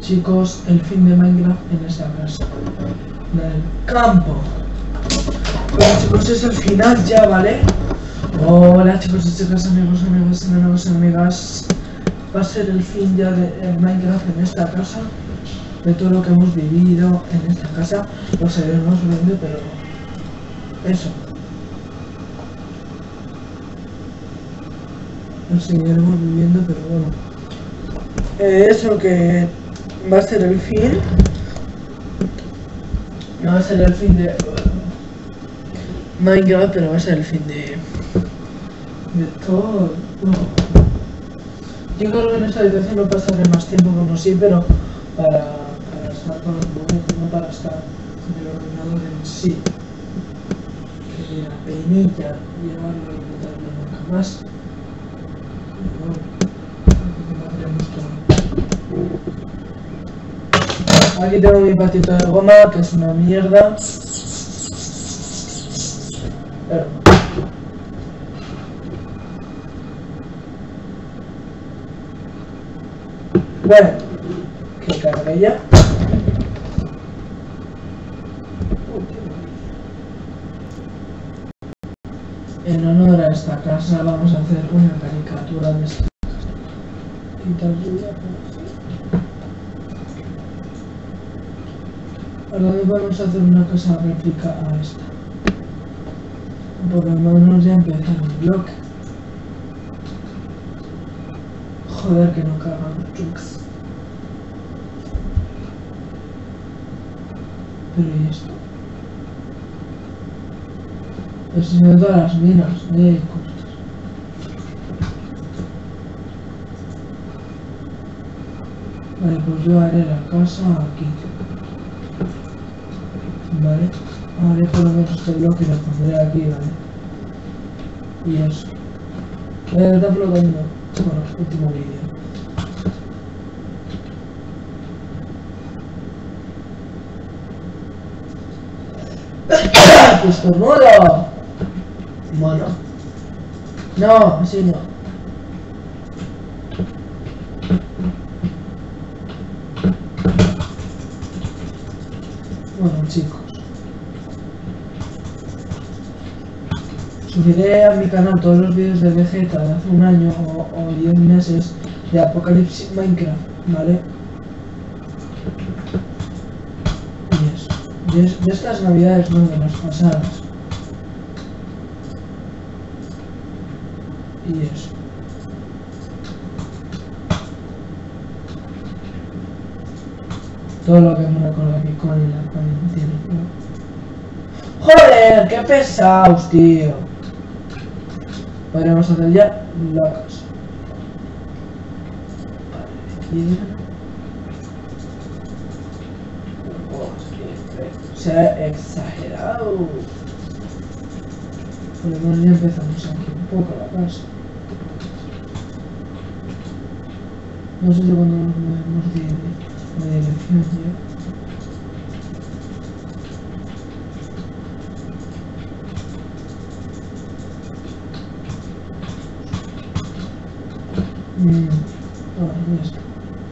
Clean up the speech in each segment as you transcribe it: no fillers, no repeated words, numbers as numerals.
chicos, el fin de Minecraft en esta casa del campo. Bueno chicos, es el final ya, ¿vale? Hola chicos y chicas, amigos, amigas. Va a ser el fin ya de Minecraft en esta casa. De todo lo que hemos vivido en esta casa. Lo seguiremos viendo, pero eso. Lo seguiremos viviendo, pero bueno. Eso que va a ser el fin. No va a ser el fin de Minecraft, pero va a ser el fin de todo. Yo creo que en esta habitación no pasaré más tiempo como sí, pero para estar con el momento, no para estar en el ordenador en sí. Que la peinilla llevarlo y quitarlo nunca más. Aquí tengo mi patito de goma, que es una mierda. Pero bueno, que cargue ya. En honor a esta casa vamos a hacer una caricatura de esta casa. Quitar lluvia. Ahora vamos a hacer una cosa réplica a esta. Por lo menos ya empieza el bloque. Joder, que no cagan trucs. Pero ¿y esto? El señor de todas las minas, costas. Vale, pues yo haré la casa aquí. Vale, haré por lo menos este bloque y lo pondré aquí, vale. Y eso. Está flotando. Bueno, último vídeo. ¡Estornudo! Bueno. No, así no. Bueno, chicos. Subiré a mi canal todos los vídeos de Vegeta de hace un año o 10 meses de Apocalipsis Minecraft, ¿vale? Y eso. De estas navidades, no de las pasadas. Y eso. Todo lo que me recuerda aquí con la cuarentena. ¡Joder! ¡Qué pesados, tío! Podríamos hacer ya la casa. Se ha exagerado. Por lo menos ya empezamos aquí un poco la casa. No sé si cuando nos movemos de dirección ya. Ya está.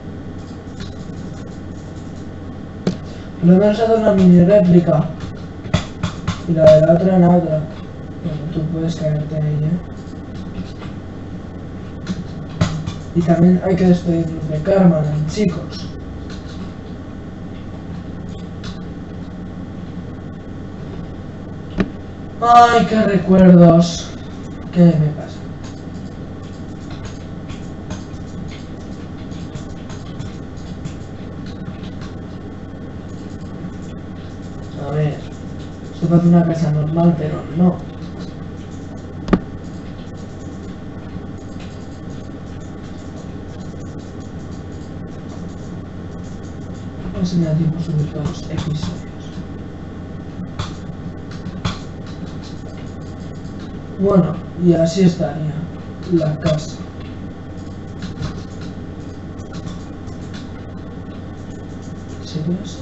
Por lo menos hacer una mini réplica. Y la de la otra en la otra. Bueno, tú puedes caerte ahí, Y también hay que despedirnos de Carmen, chicos. Ay, qué recuerdos. ¿Qué me pasa? A ver, esto parece una casa normal, pero no. No se me da tiempo subir todos los episodios. Bueno, y así estaría la casa. ¿Sería así?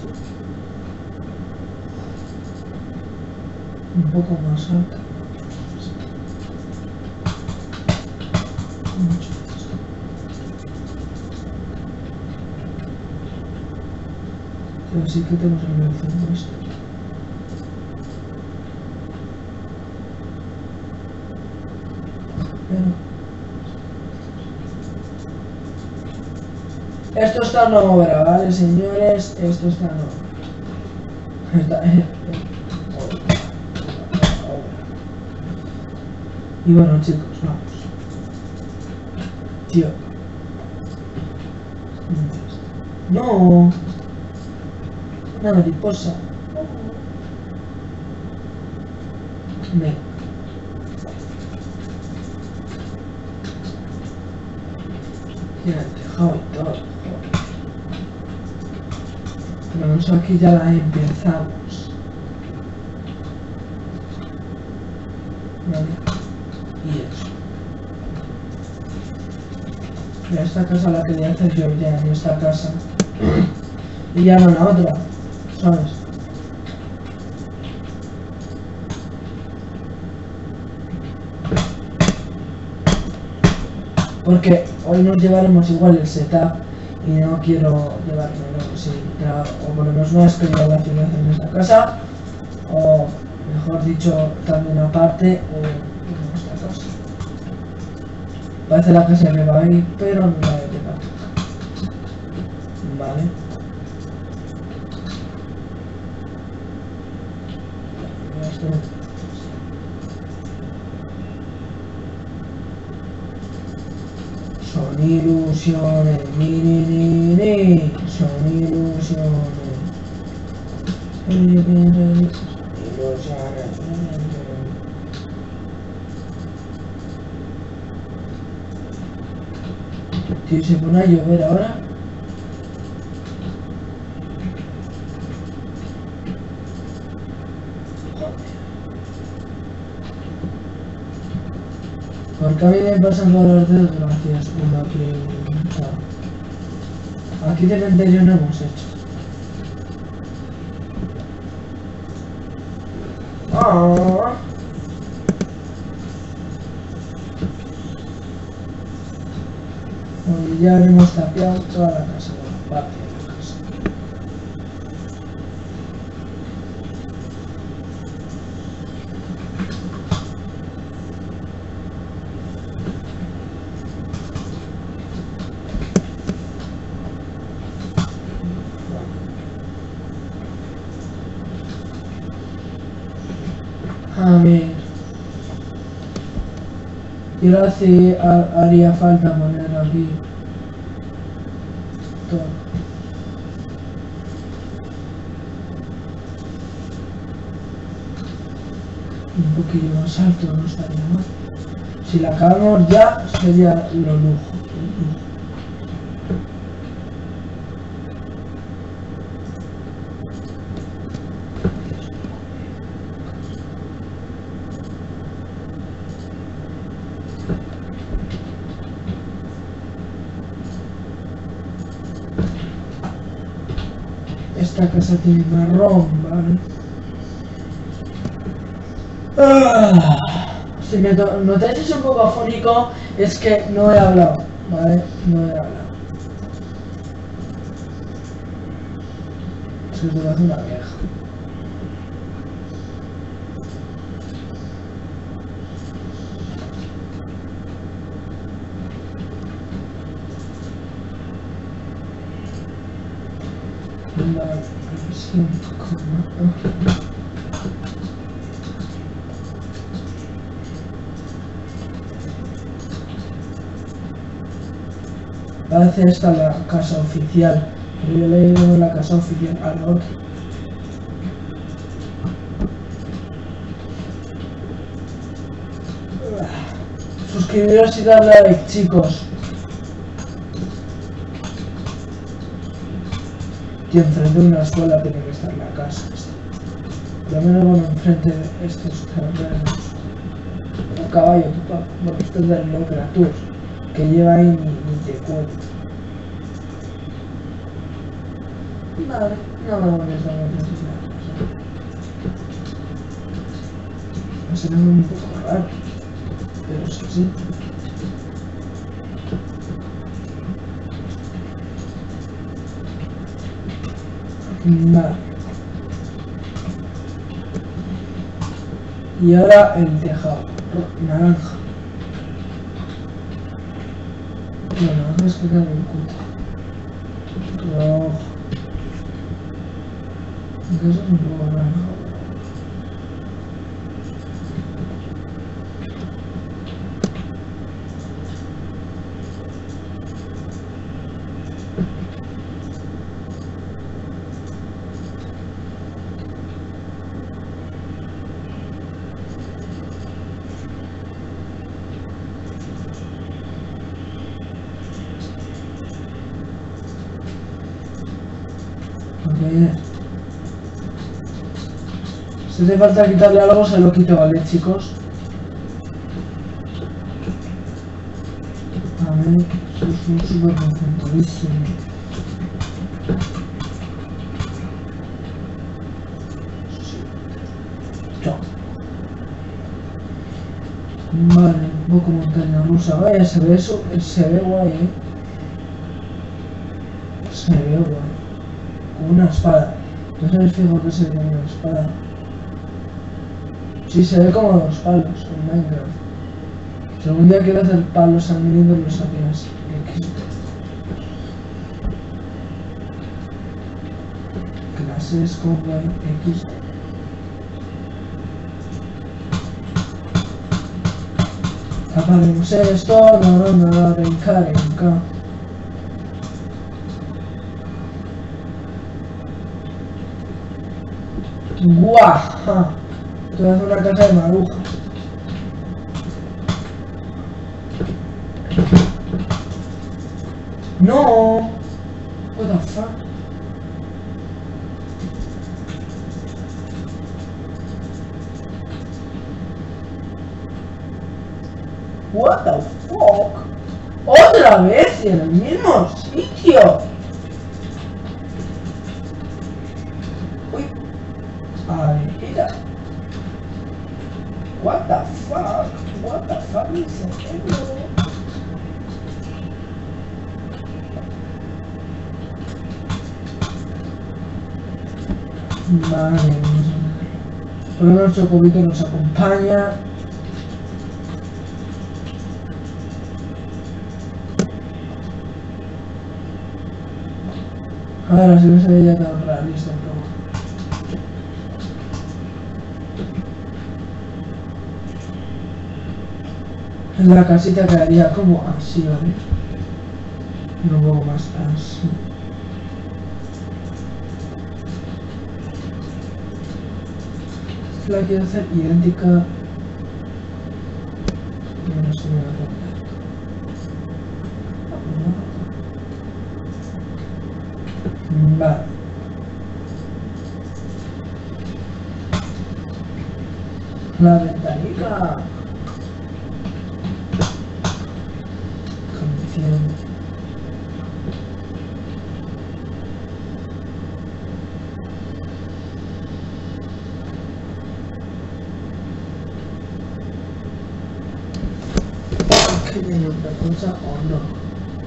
Un poco más alta. Pero sí que tenemos el centro esto. Pero esto está en obra, ¿vale, señores? Esto está en obra. Está en obra. Y bueno, chicos, vamos. Tío. No. Una mariposa. Venga. Mira el tejado y todo. Pero nosotros aquí ya la empezamos. Vale. Y eso. Mira, esta casa la quería hacer yo ya en esta casa. Y ya no en la otra. ¿Sabes? Porque hoy nos llevaremos igual el setup y no quiero llevármelo sin grabar, o por lo menos no es que yo la ciudad en esta casa, o mejor dicho, también aparte en esta casa. Parece la casa que va ahí, pero no la de pegar. Vale. Son ilusiones, ni, son ilusiones. Ilusiones. Tío, se pone a llover ahora. Porque a mí me pasan todas las desgracias uno que... Aquí cementerio no hemos hecho. ¡Ah! Hoy ya hemos tapiado toda la casa, la parte de la casa. A ver. Y ahora sí haría falta poner aquí todo. Un poquillo más alto no estaría mal. Si la acabamos ya sería lo lujo. Esta casa tiene marrón, ¿vale? Si me notáis un poco afónico, es que no he hablado, ¿vale? No he hablado. Es que te hace una vieja. Vale, sí, un poco más. Parece esta la casa oficial, pero yo le he ido la casa oficial a la otra. Suscribiros y darle a like, chicos. Tío, enfrente de una escuela tiene que estar la casa. Por lo menos bueno, enfrente de estos carreros. Un caballo, bueno, esto es del Locra Tour, que lleva ahí ni te cuento. Vale, no me voy a estar en la casa. Va a ser un poco raro, pero es así. Vale. Y ahora el tejado. Naranja. No, naranja es que queda muy cutre. Rojo. Eso es un poco naranja. Si hace falta quitarle algo, se lo quito, ¿vale, chicos? A ver, soy un súper concentradísimo. Chao. Vale, un poco montaña rusa. Vaya, se ve eso, se ve guay, Se ve guay. Con una espada. No se me fijo que se ve con una espada. Sí, se ve como los palos en Minecraft. Si algún día quiero hacer palos sangrientos, los hacía así. Clases con XD. Apaguemos esto, no, renca. ¡Guau! Estoy haciendo una casa de marujas. No. What the fuck? What the fuck? Otra vez en el mismo sitio. Uy. Ay, mira. What the fuck? What the fuck is happening? Vale, por lo menos Chocobito nos acompaña. A ver, así no se ve ya tan realista todo. La casita quedaría como así, ¿vale? Un poco más así. La quiero hacer idéntica. No sé, me la pongo. Vale. La ventanica. Canción. ¿Tiene otra cosa o no?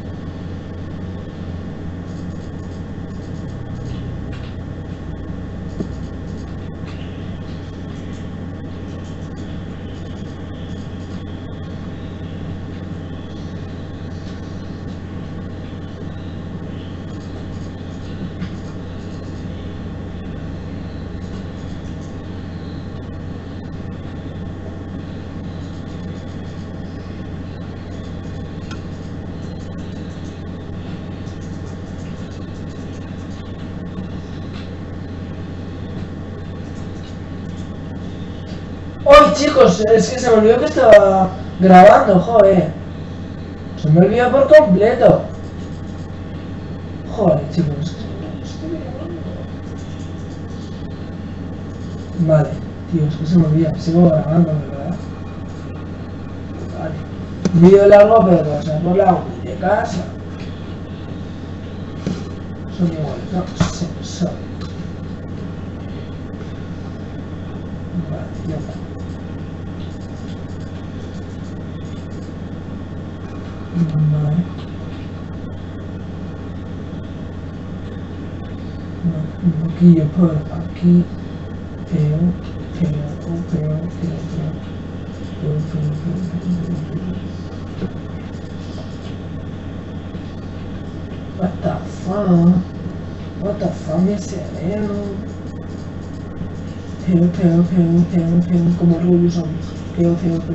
¡Ay, chicos! Es que se me olvidó que estaba grabando, joder. Se me olvidó por completo. Joder, chicos, es que estoy grabando. Vale, tío, es que se me olvida. Sigo grabando, ¿verdad? Vale. Un vídeo largo, pero que pasa por la uni de casa. Son iguales, no sé, son. Vale, ya está. Vale. No, un poquillo por aquí. Peo, peo, peo, peo, peo. Peo, peo, peo, peo, peo. What the fuck? What the fuck is it? Peo, como orgullo zombies. Peo.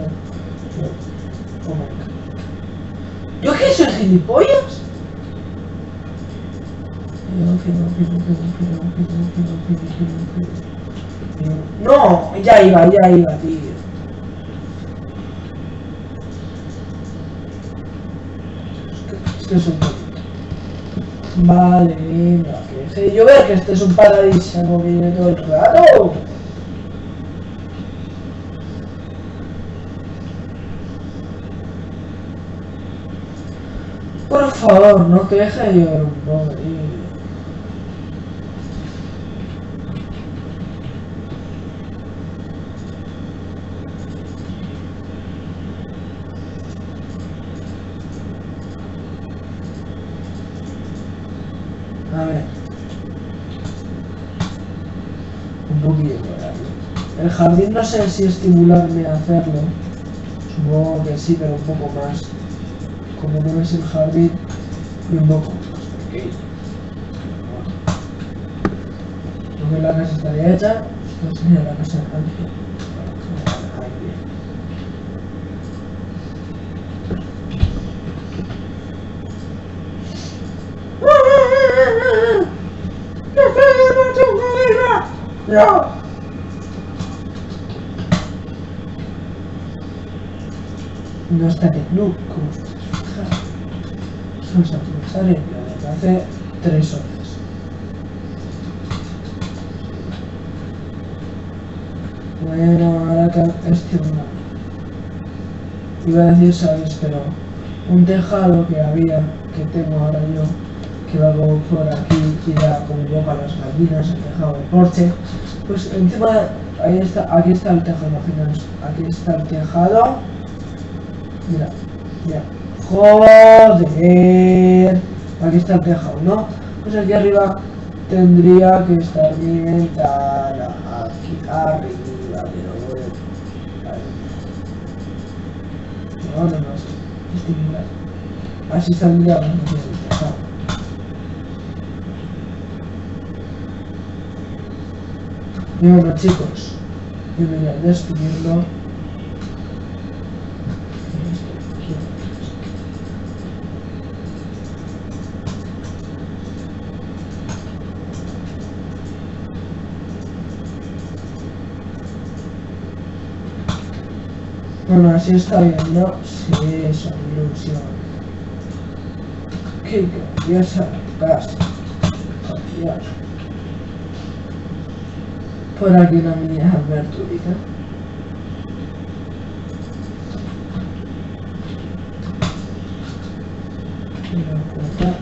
Oh my god. ¿Yo qué soy gilipollas? No, ya iba, tío. Es que es un poquito. Vale, venga, que sé yo ver que este es un paradisíaco que viene todo el rato. Por favor, no te deje de llorar un poco, tío. A ver. Un poquillo por ahí. El jardín no sé si estimularme a hacerlo. Supongo que sí, pero un poco más. Como no es el jardín, y un poco más pequeño. Porque la casa estaría hecha, pues sería la casa de Ángel. No. No está de club, como os podéis fijar. Son aniversario desde hace 3 horas. Bueno, ahora que iba a decir, ¿sabes? Pero un tejado que había, que tengo ahora yo, que va como por aquí y da como boca a las gallinas, el tejado del porche, pues encima, ahí está, aquí está el tejado, imaginaos, aquí está el tejado, mira, joder, aquí está el tejado, ¿no? Pues aquí arriba tendría que estar mi ventana, aquí arriba, pero bueno, no, estimular, así saldría más el tejado. Y bueno, chicos, yo me voy a despidiendo. Bueno, así está bien, ¿no? Sí, esa ilusión. Qué grandiosa casa. Dios. Por aquí una mini aberturita. Una puerta.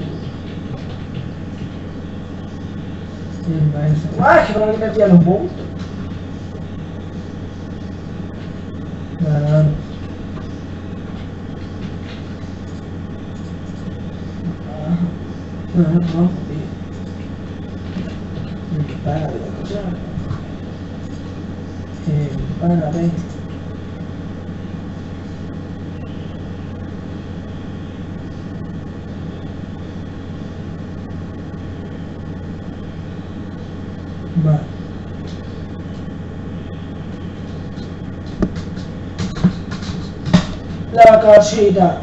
Y el maestro. ¡Ah! Que por aquí metía los monstruos. Claro. No, tío. Para de cosa. Para de. Vale. La casita.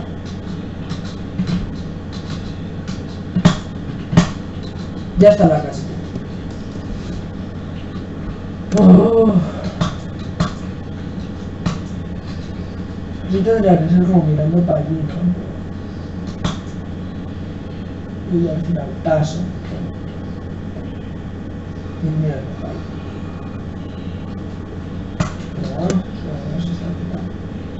Ya está la casita. Oh. Yo tendría que ser como mirando para allí, ¿no? Y al final paso. Y mira el mojado. Pero bueno, no se está quitando.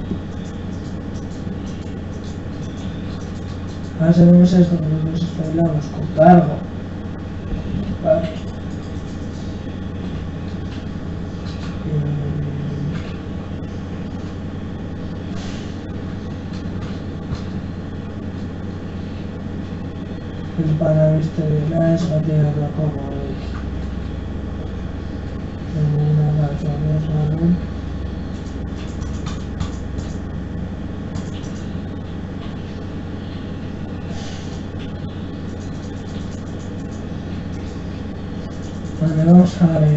Ahora sabemos esto, que nos espabilamos con cargo. Vale. El pana la esgatera como una gacha de salón. Vale, vamos a ver.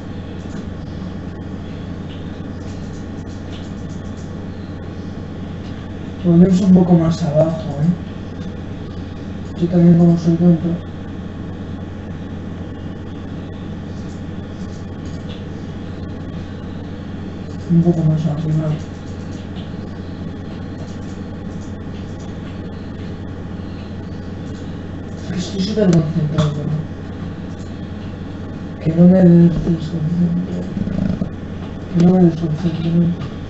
Volvemos un poco más abajo, Yo también como soy tonto. Un poco más arriba. Es que estoy súper concentrado, Que no me desconcentre. Que no me desconcentre.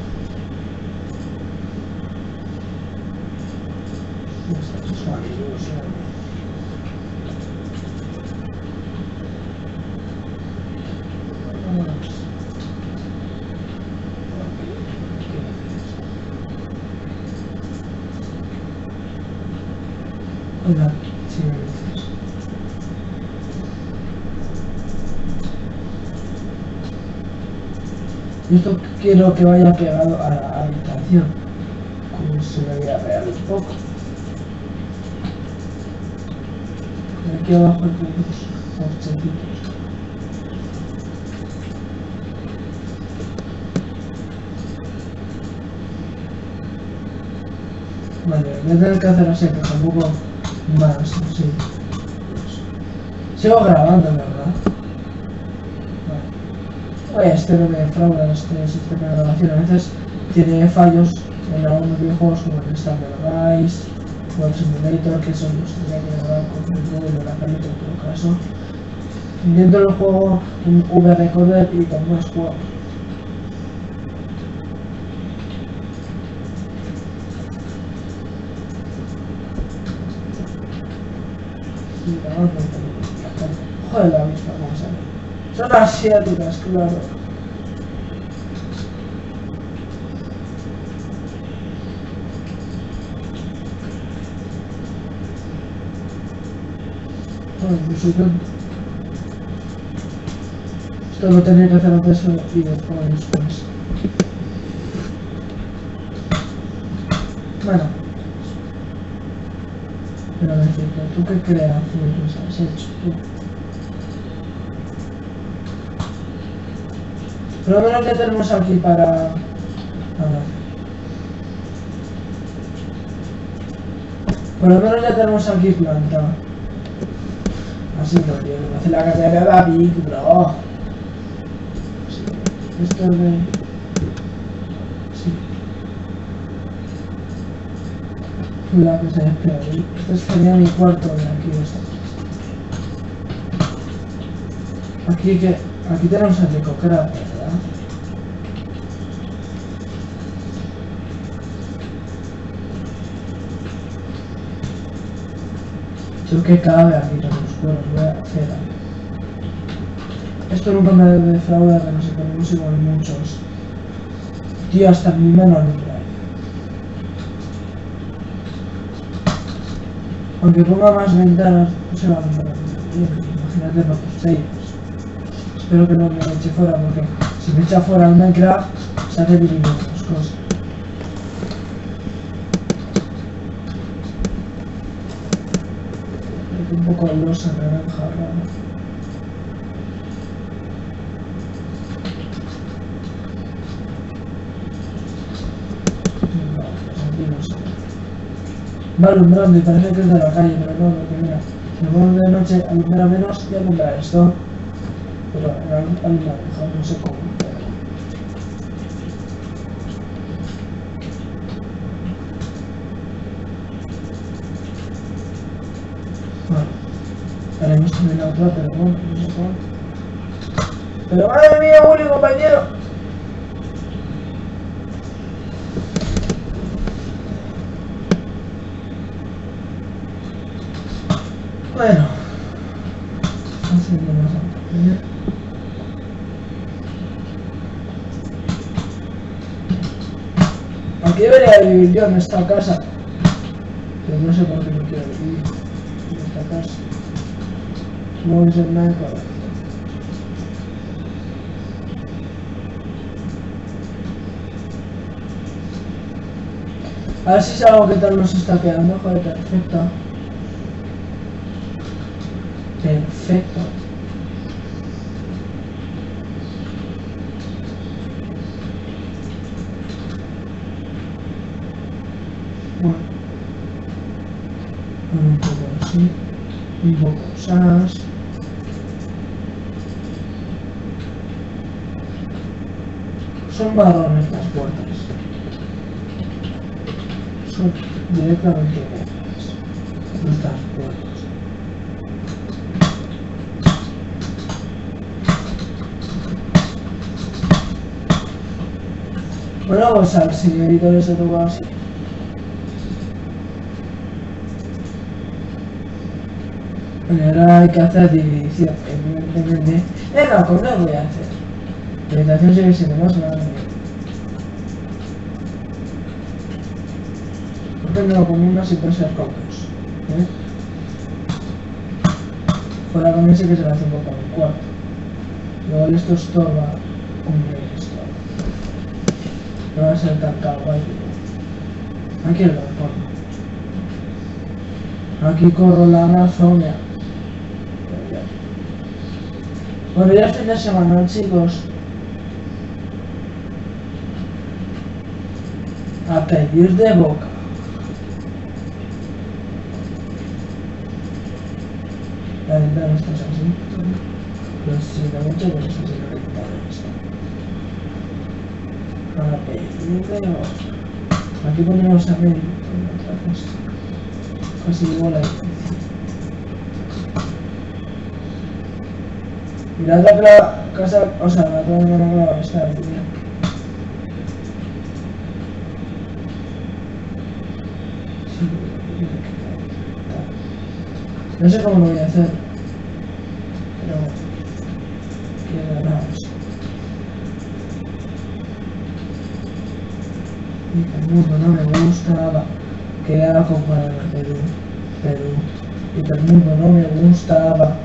Hola, sí, y esto quiero que vaya pegado a la habitación, como se me voy a pegar un poco. Aquí abajo tenemos porchecitos. Vale, voy a tener que hacer así, pero tampoco más, sí. Sigo grabando, ¿verdad? Vale. Oye, este no me defrauda, este sistema de grabación. A veces tiene fallos en algunos videojuegos como el Star Rise, Web Simulator, que son los que tenía que grabar con el móvil o la tableta en todo caso. Dentro del juego un V-Recorder y con más juegos. Joder, la misma cosa. Son asiáticas, claro. Esto lo tendría que hacer antes y después. Bueno. Pero decirte, ¿tú qué creaciones has hecho tú? Pero bueno, ¿qué tenemos aquí para hablar? Por lo menos ya tenemos aquí planta. Así no, tío, me hace la casa de la Big, bro. Sí. Esto es de... Sí. La cosa es peor. Este sería mi cuarto de aquí. Aquí tenemos el Decocrat, ¿verdad? Creo que cabe aquí todos los cuernos, voy a hacer algo. Esto nunca me defrauda, que nos ponemos igual muchos. Tío, hasta mi mano alumbra. Aunque ponga más ventanas, no se va a alumbrar bien. Imagínate los 6. Espero que no me eche fuera, porque si me echa fuera el Minecraft, se hace vivir otras cosas. Un poco de losa naranja rara. Va alumbrando y parece que es de la calle, pero no, porque mira, si me pongo de noche alumbra menos y alumbra esto. Pero alumbra mejor, no sé cómo. Bueno, haremos también la otra, pero bueno, no sé cuánto. Pero madre mía, Willy, compañero. Bueno, así que vamos a ver. Aquí debería vivir yo en esta casa, pero no sé por qué no quiero vivir en esta casa. No voy a ser nada correcto. A ver si es algo que tal nos está quedando. Joder, perfecto. Perfecto. Bueno. Un poco así. Un poco sas. Son marrones las puertas. Son directamente negras. Nuestras puertas. Bueno, vamos al señorito que se tocó así. Bueno, ahora hay que hacer división, evidentemente. No, ¿cómo lo voy a hacer? La habitación sigue siendo más grande. ¿Por qué no lo ponemos si puede ser con dos? Fuera con ese que se le hace un poco en el cuarto. Luego esto estorba un esto. No va a ser tan caro, aquí el balcón. Aquí corro la Amazonia. Bueno, ya es fin de semana, chicos. A pedir de boca. La ventana está así. Pero si da mucho, pues así la ventana está. A pedir de boca. Aquí ponemos a medio. Otra cosa. Casi igual a esto. Y la otra casa, o sea, la otra clava está aquí. No sé cómo lo voy a hacer, pero quedará eso. Y el mundo no me gustaba, que hago para Perú, y que el mundo no me gustaba,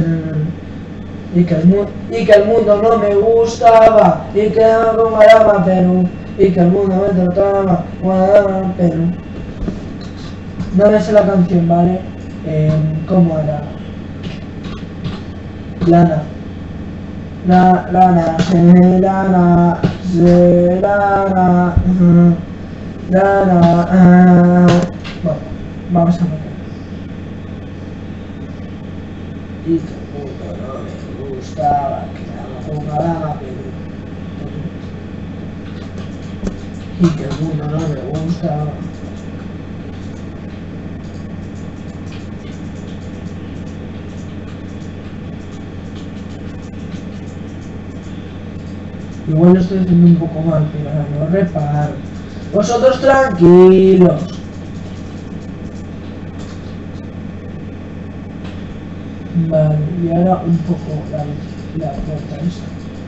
y que el mundo no me gustaba, y que hago para Perú, y que el mundo me trataba para Perú. No me sé la canción, ¿vale? ¿Cómo era? Lana. Lana, lana, lana. Bueno, vamos a ver. Y que el mundo no me gustaba, que no jugaba Perú. Y que el mundo no me gustaba. Igual lo estoy haciendo un poco mal, pero no reparo. Vosotros tranquilos. Vale, y ahora un poco la puerta esta.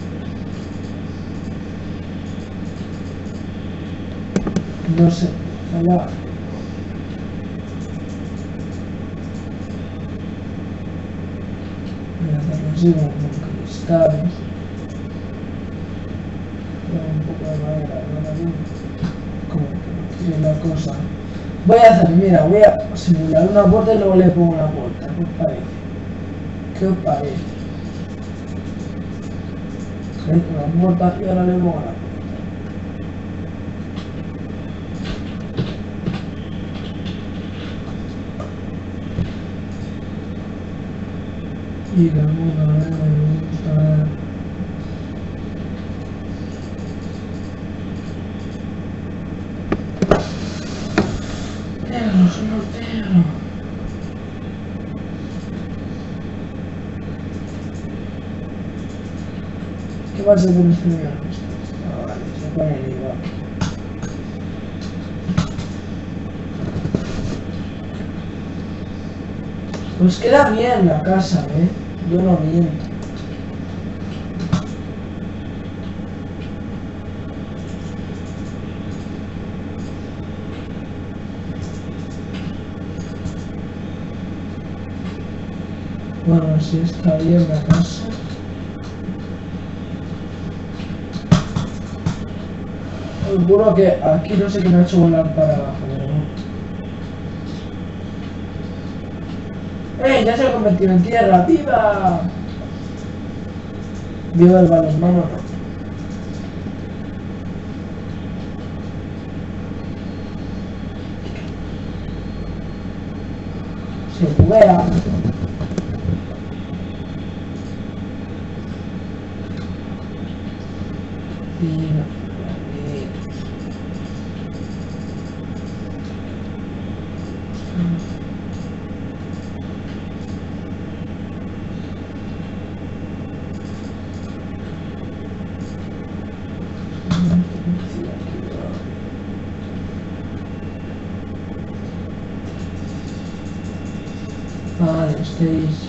No sé, allá. Voy a hacerlo así con cristales. Un poco de madera, como que no quiere la cosa. Voy a hacer, mira, voy a simular una puerta y luego le pongo una puerta. ¿Qué os parece? ¿Qué os parece? Una puerta y ahora le pongo la puerta. Y la muda me gusta. Negro. ¿Qué va a ser con este negro? Ah, vale, se pone igual. Pues queda bien la casa, yo no miento. Bueno, si está bien la casa. Seguro que aquí no sé quién ha hecho volar para abajo, pero no. ¡Eh! ¡Ya se ha convertido en tierra! ¡Viva! ¡Viva el balonmano! No. Se buguea. Y no. Vale, estéis.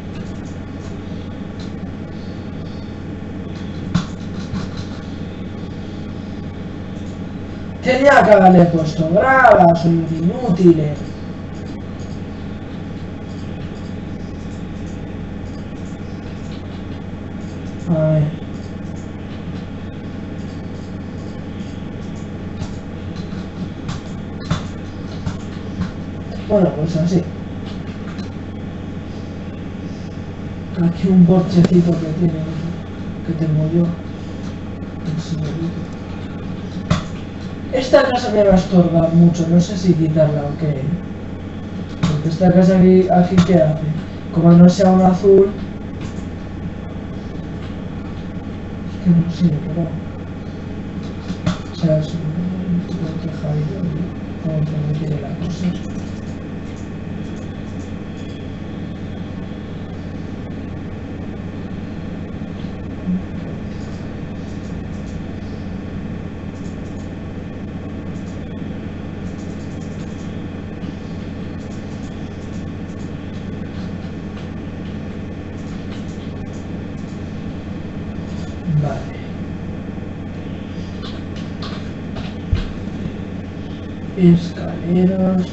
Tenía que haberle puesto grava, soy un inútil. Ay. Bueno, pues así. Aquí un porchecito que tiene, que tengo yo. Esta casa me va a estorbar mucho, no sé si quitarla o qué. Porque esta casa aquí ¿qué hace? Como no sea un azul... Es que no sé, pero... O sea, es un poco quejadito, como que me quiere la cosa. Escaleras.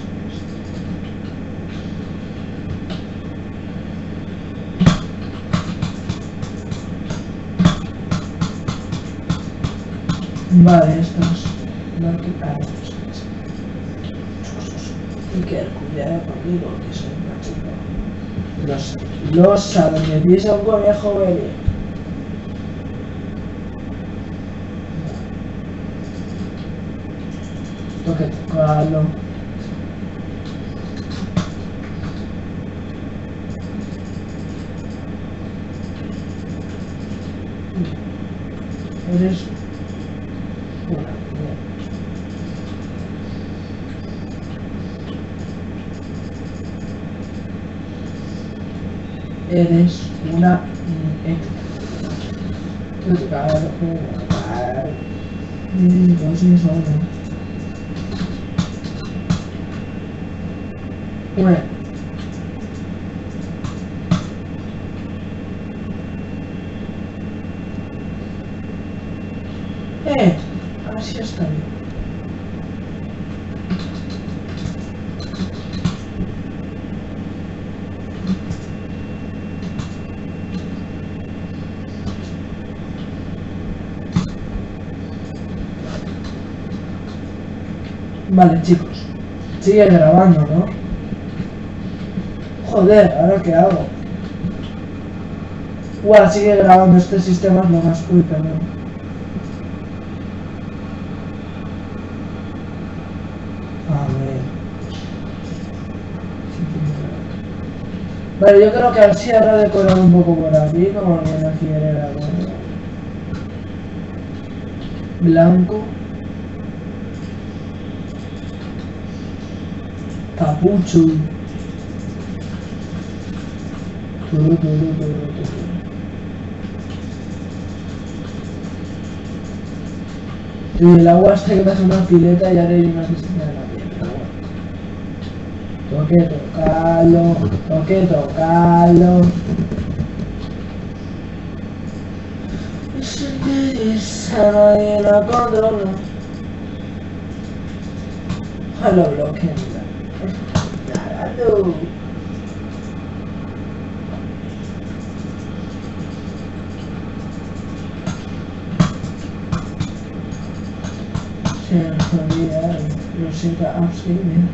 Vale, estas. No, que hay que cuidado conmigo, que soy una chica. Los a donde pisa un conejo, vele. Tengo que tocarlo. Eres una mierda. Eres una pues eso no. Bueno. Así está bien. Vale, chicos. Sigue grabando, ¿no? Joder, ¿ahora qué hago? Sigue grabando, este sistema es lo más... Uy, perdón. A ver. Vale, yo creo que así habrá decorado un poco por aquí, como viene aquí en el agua. Blanco. Capucho. Y el agua hasta que me hace una pileta y ahora hay una piscina de la piel, pero bueno. Tengo que tocarlo. Esa nadie la controla. Lo bloqueen. Nada, no. Se me olvida, lo siento, sí, mira.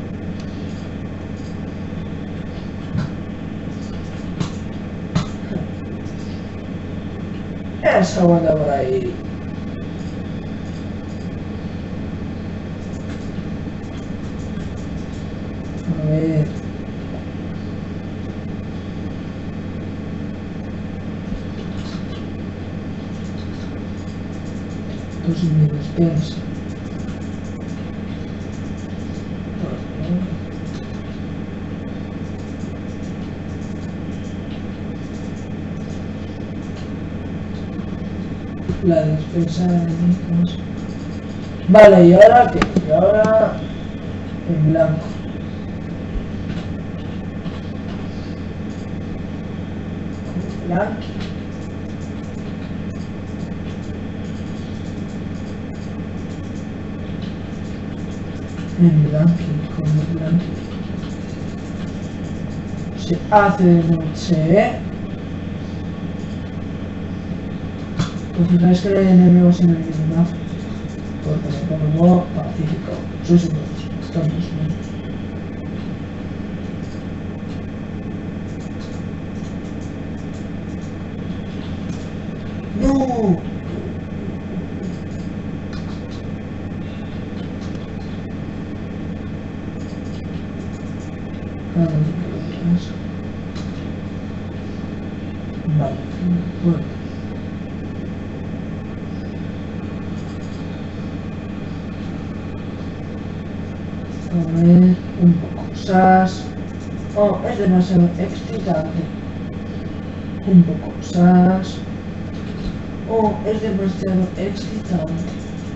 Eso aguanta por ahí. A ver. Pues mi despensa. La despensa de enemigos. Vale, ¿y ahora qué? Y ahora en blanco. Blanco. En blanco, con blanco. Se hace de noche, Pues fijáis que no hay enemigos en el minimap. Porque me pongo en modo pacífico. Soy súper. Estamos bien. ¡No! Vale, bueno. A ver, un poco sas. Oh, es demasiado excitante. Un poco sas. Oh, es demasiado excitante.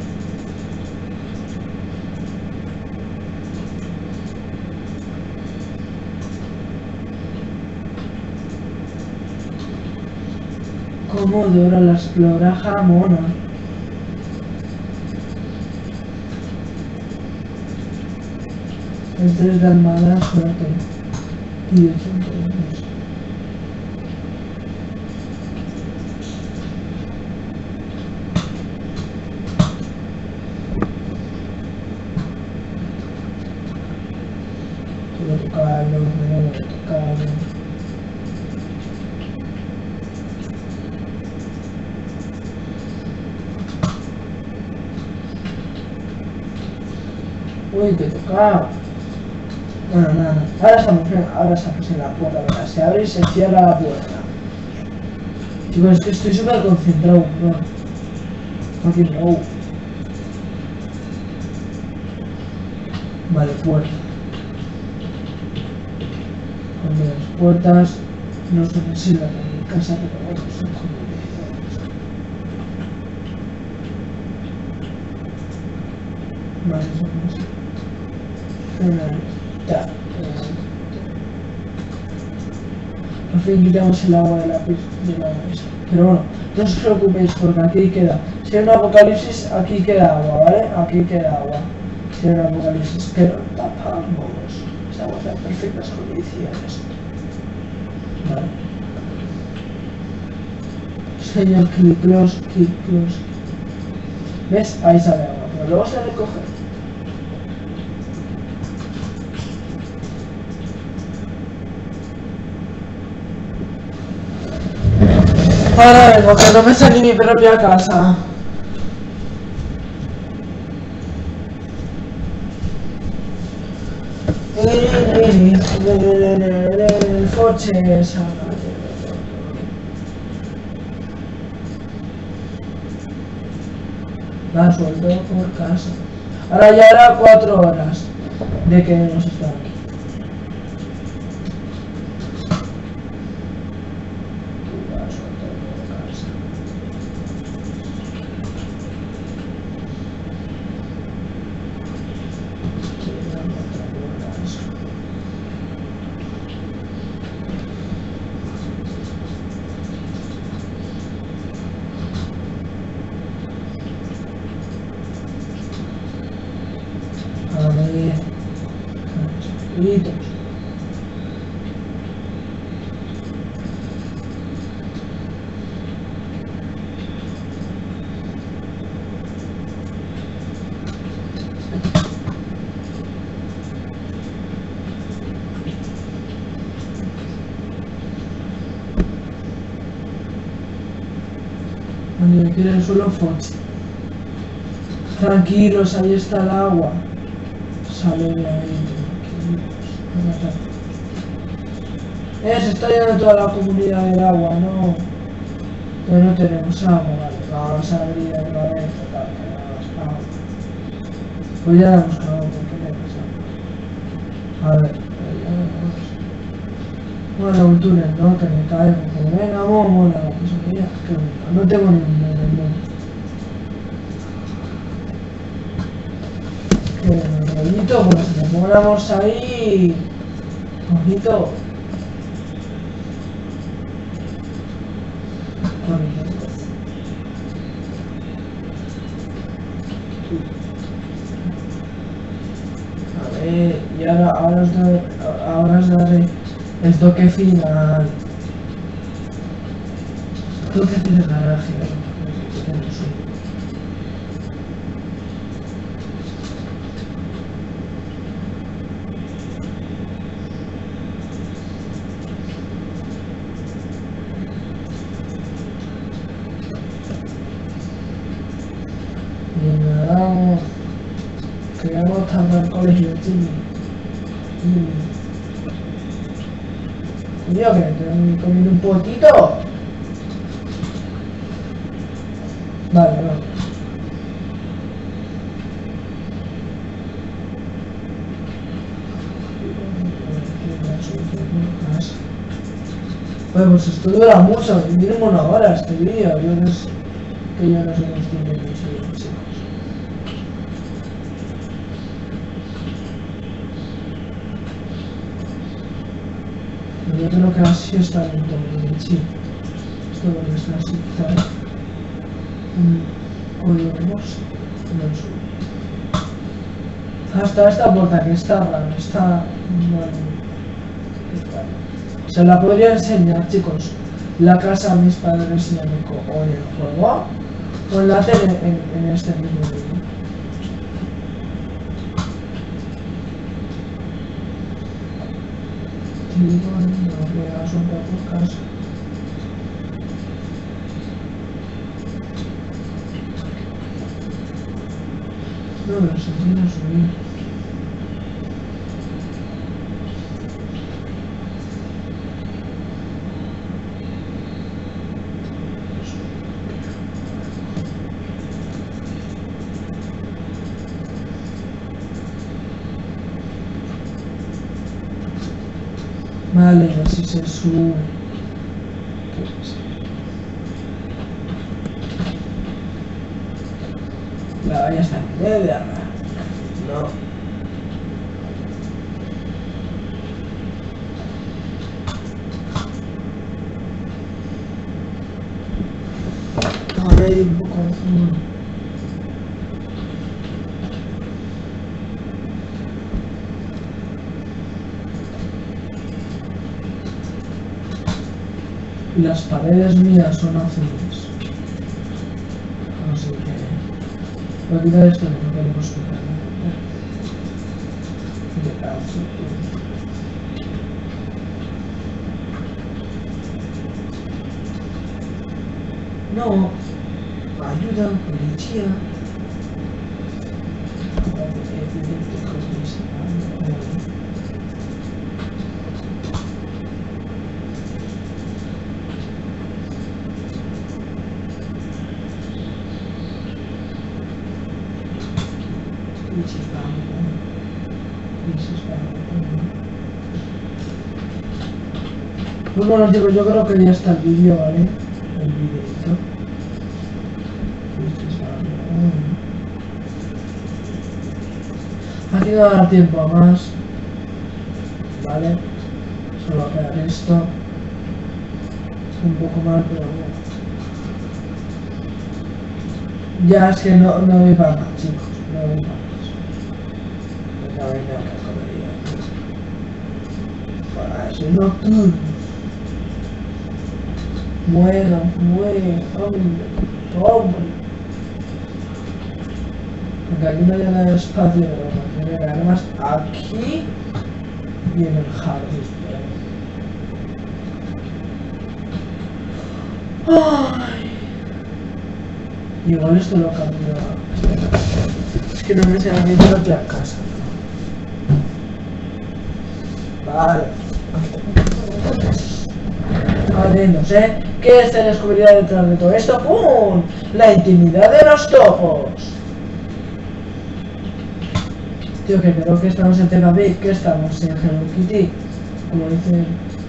Cómo dura la exploraja mona. El 3 de armada, suerte. Y 8 entonces. Quiero tocarlo, no voy a tocarlo. Uy, que tocaba. Bueno, nada. Ahora estamos en la puerta, ¿verdad? Se abre y se cierra la puerta. Chicos, es que estoy súper concentrado, bro. Fucking no. Vale, puerta. Cuando las puertas no son así las de mi casa, pero bueno, son como de... Vale, son así. Ya. Por fin quitamos el agua de la mesa. Pero bueno, no os preocupéis porque aquí queda. Si hay un apocalipsis, aquí queda agua, ¿vale? Aquí queda agua. Si hay un apocalipsis, pero tapamos. Estamos en perfectas condiciones. Vale. Señor Kiklos. ¿Ves? Ahí sale agua. Pero luego se recoge. Ahora vengo, que no me salí mi propia casa. El coche es... La suelto por casa. Ahora ya era 4 horas de que hemos estado aquí. Litos. Donde me quiere el suelo Fochi. Tranquilos, ahí está el agua. Sale de ahí, tranquilos. Se está yendo toda la comunidad del agua, no. Pero no tenemos agua, vale. Vamos a abrir otra vez, total, que no nos agua. Pues ya la hemos cagado, porque no hay pasado. A ver, bueno, un túnel, ¿no? Que me caigo. Como venga, mola, pues mira, qué bonito. No tengo ningún mundo. Qué bonito, pues nos molamos ahí. Bonito. A ver, y ahora os daré el toque final. Tengo que hacer el garaje, que vamos tarde al colegio, Jimmy. Coño, que estoy comiendo un poquito. Vale, vale. Bueno, pues esto dura mucho, mínimo una hora este vídeo. Yo no sé que yo no soy consciente de mis vídeos, chicos. Yo creo que así está en todo el chip. Esto lo que está así, ¿sabes? Hoy lo vemos en el sur. Hasta esta puerta que está rara, está... Se la podría enseñar, chicos. La casa a mis padres y a mi o en el juego o en la tele en este mismo vídeo. Y bueno, no veas un poco casa. No, pero se tiene a subir. Vale, así se sube. La valla está en media. No. A ver, un poco de zoom. Y las paredes mías son azules. Así que... voy a quitar esto que no queremos explicar. No. Ayuda, policía. Pues bueno, chicos, yo creo que ya está el vídeo, ¿vale? El videito. Aquí no dará tiempo a más. Vale. Solo va a quedar esto. Un poco mal, pero bueno. Ya es que no doy para más, chicos. No doy para más. Venga, venga, que comería. Para eso nocturno. Muera, hombre. Porque aquí no hay nada de espacio, pero además aquí viene el jardín. Ay. Igual esto lo cambio. Es que no me sale mi propia casa. Vale. Vale, no sé qué se descubrirá detrás de todo esto. ¡Pum! La intimidad de los topos. Tío, que creo que estamos en Peppa Pig, que estamos en Hello Kitty, como dice...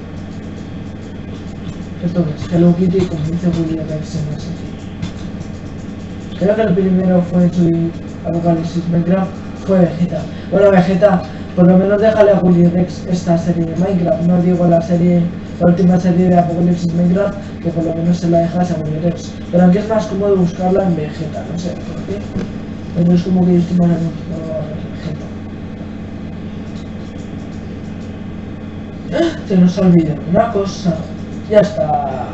Esto es Hello Kitty, como dice Willy Rex en ese. Creo que el primero fue en su Apocalipsis Minecraft, fue Vegeta. Bueno, Vegeta, por lo menos déjale a Willy Rex esta serie de Minecraft, no digo la última serie de Apocalipsis Minecraft, que por lo menos se la dejas a Willy Rex. Pero aunque es más cómodo buscarla en Vegeta, no sé por qué. Pero es como que yo estoy más acostumbrado a Vegeta. Se nos olvida una cosa. Ya está.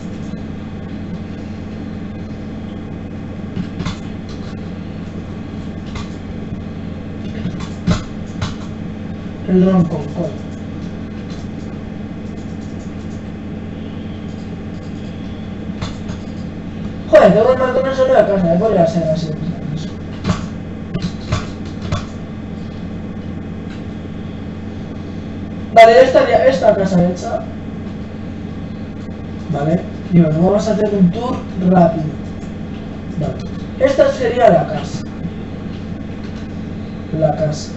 El ron con cola. Joder, tengo que marcar una sola casa, podría ser así. Vale, ya estaría esta casa hecha. Vale, y bueno, vamos a hacer un tour rápido. Vale, esta sería la casa. La casa.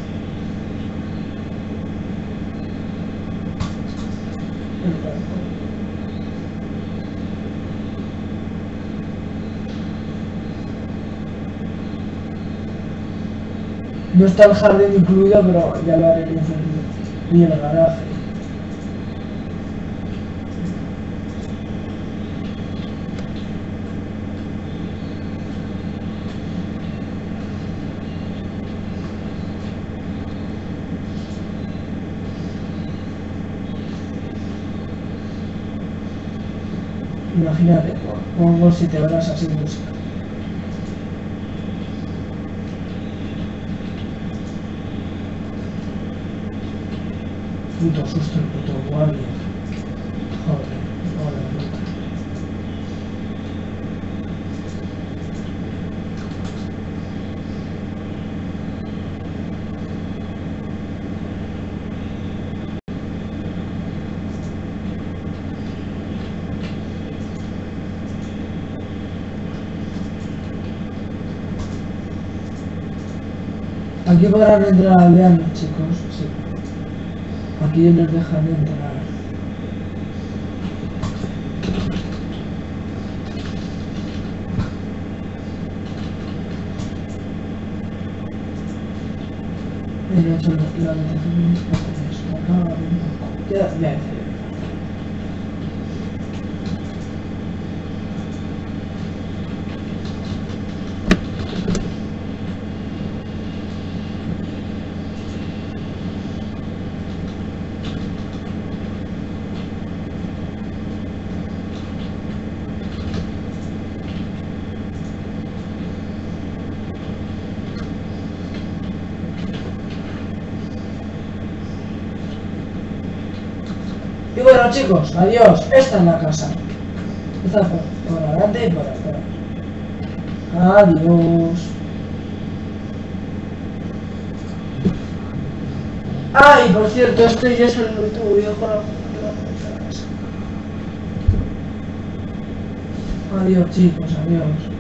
No está el jardín incluido, pero ya lo haré en un futuro. Y el garaje. Imagínate, pongo 7 horas así música. Puto susto el puto guardia. Joder, joder, puta. Aquí podrán entrar aldeanos, chicos, sí. Aquí les dejan entrar. He hecho la habitación ya. Y bueno, chicos, adiós. Esta es la casa. Esta por adelante y por atrás. Adiós. Ay, por cierto, este ya es el último videojuego. Adiós, chicos, adiós.